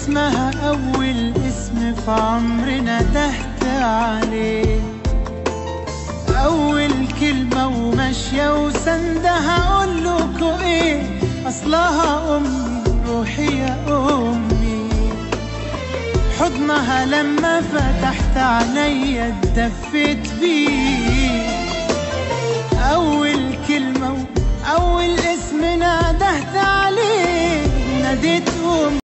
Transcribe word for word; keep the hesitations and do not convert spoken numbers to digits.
اسمها أول اسم في عمرنا دهت عليه، أول كلمة وماشية وسندها أقولكوا إيه، أصلها أمي روحي يا أمي. حضنها لما فتحت عينيا اتدفيت بيه،